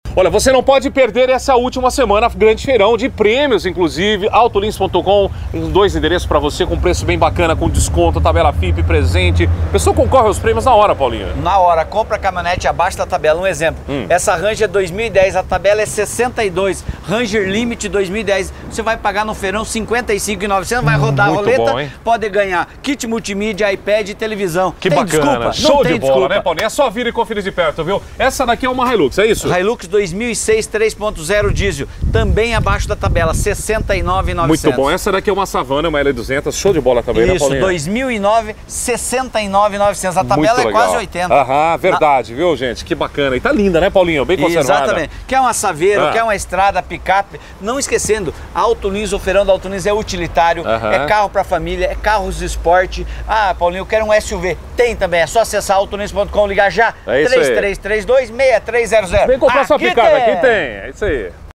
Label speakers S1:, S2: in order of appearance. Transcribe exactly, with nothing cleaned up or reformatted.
S1: Olha, você não pode perder essa última semana, grande feirão de prêmios, inclusive, autolins ponto com, dois endereços para você com preço bem bacana, com desconto, tabela F I P, presente. A pessoa concorre aos prêmios na hora, Paulinho.
S2: Na hora, compra a caminhonete abaixo da tabela. Um exemplo, hum. essa Ranger dois mil e dez, a tabela é sessenta e dois, Ranger Limit dois mil e dez, você vai pagar no feirão cinquenta e cinco reais e novecentos, vai rodar hum, a roleta, bom, pode ganhar kit multimídia, iPad e televisão.
S1: Que
S2: tem
S1: bacana,
S2: desculpa,
S1: show
S2: não
S1: de
S2: tem
S1: bola,
S2: desculpa.
S1: né, Paulinho? É só vir e conferir de perto, viu? Essa daqui é uma Hilux, é isso?
S2: Hilux dois mil e seis três ponto zero diesel, também abaixo da tabela, sessenta e nove mil e novecentos.
S1: Muito bom, essa daqui é uma Savana, uma L duzentos, show de bola também,
S2: isso,
S1: né, Paulinho?
S2: Isso, dois mil e nove, sessenta e nove mil e novecentos, a tabela é quase oitenta.
S1: Aham, verdade, Na... viu, gente? Que bacana. E tá linda, né, Paulinho? Bem conservada.
S2: Exatamente. Quer uma Saveiro,
S1: ah.
S2: quer uma estrada, picape, não esquecendo, a Autolins, o feirão da Autolins é utilitário,
S1: Aham.
S2: é carro para família, é carros de esporte. Ah, Paulinho, eu quero um S U V. Tem também, é só acessar autolins ponto com, ligar já,
S1: é
S2: três três três dois, seis três zero zero.
S1: Vem comprar
S2: aqui
S1: sua picape,
S2: tem.
S1: aqui tem, é isso aí.